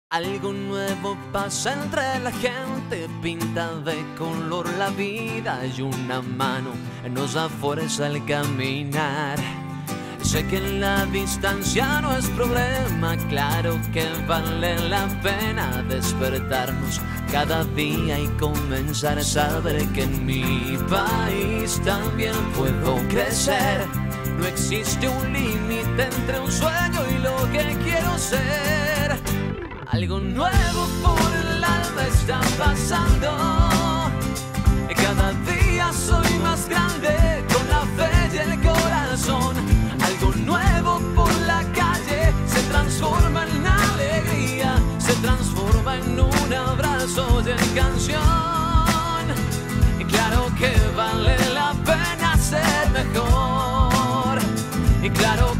Algo nuevo pasa entre la gente, pinta de color la vida y una mano nos da fuerza al caminar. Sé que la distancia no es problema, claro que vale la pena despertarnos cada día y comenzar a saber que en mi país también puedo crecer. No existe un límite entre un sueño y lo que quiero ser. Algo nuevo por el alma está pasando. Cada día soy más grande con la fe y el corazón. Algo nuevo por la calle se transforma en alegría, se transforma en un abrazo y en canción. Y claro que vale la pena ser mejor. Y claro